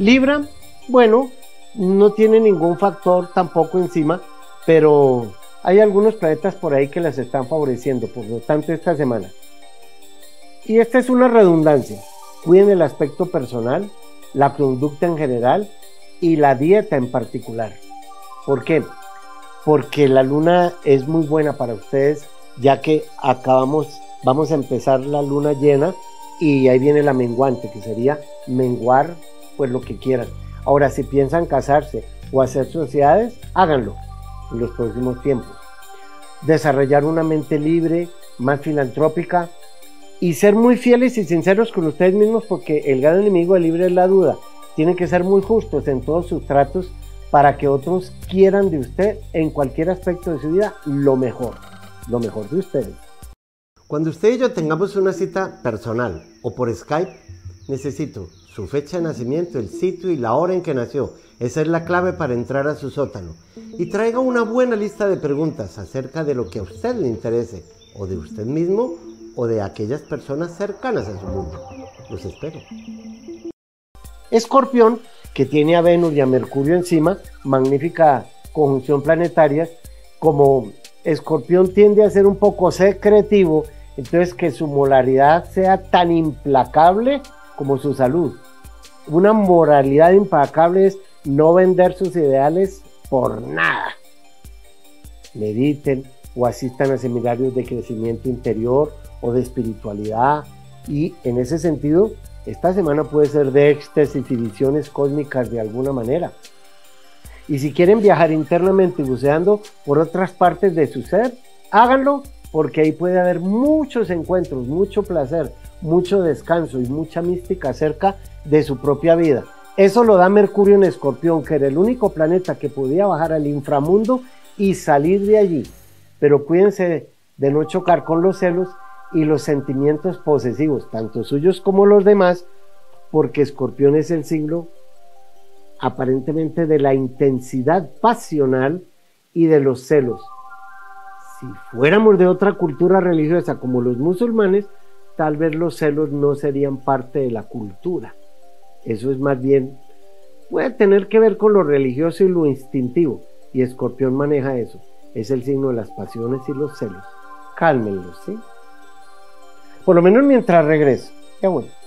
Libra, bueno, no tiene ningún factor tampoco encima, pero hay algunos planetas por ahí que las están favoreciendo, por lo tanto esta semana. Y esta es una redundancia. Cuiden el aspecto personal, la conducta en general y la dieta en particular. ¿Por qué? Porque la luna es muy buena para ustedes, ya que vamos a empezar la luna llena y ahí viene la menguante, que sería menguar pues lo que quieran. Ahora, si piensan casarse o hacer sociedades, háganlo en los próximos tiempos. Desarrollar una mente libre, más filantrópica y ser muy fieles y sinceros con ustedes mismos, porque el gran enemigo del libre es la duda. Tienen que ser muy justos en todos sus tratos para que otros quieran de usted en cualquier aspecto de su vida lo mejor de ustedes. Cuando usted y yo tengamos una cita personal o por Skype, necesito su fecha de nacimiento, el sitio y la hora en que nació. Esa es la clave para entrar a su sótano. Y traiga una buena lista de preguntas acerca de lo que a usted le interese, o de usted mismo, o de aquellas personas cercanas a su mundo. Los espero. Escorpión, que tiene a Venus y a Mercurio encima, magnífica conjunción planetaria. Como Escorpión tiende a ser un poco secretivo, entonces que su moralidad sea tan implacable como su salud. Una moralidad implacable es no vender sus ideales por nada. Mediten o asistan a seminarios de crecimiento interior o de espiritualidad, y en ese sentido esta semana puede ser de éxtasis y visiones cósmicas de alguna manera. Y si quieren viajar internamente buceando por otras partes de su ser, háganlo, porque ahí puede haber muchos encuentros, mucho placer, mucho descanso y mucha mística acerca de su propia vida. Eso lo da Mercurio en Escorpión, que era el único planeta que podía bajar al inframundo y salir de allí. Pero cuídense de no chocar con los celos y los sentimientos posesivos, tanto suyos como los demás, porque Escorpión es el signo aparentemente de la intensidad pasional y de los celos. Si fuéramos de otra cultura religiosa como los musulmanes, tal vez los celos no serían parte de la cultura. Eso es más bien, puede tener que ver con lo religioso y lo instintivo, y Escorpión maneja eso. Es el signo de las pasiones y los celos. Cálmenlos, ¿sí? Por lo menos mientras regreso. Qué bueno.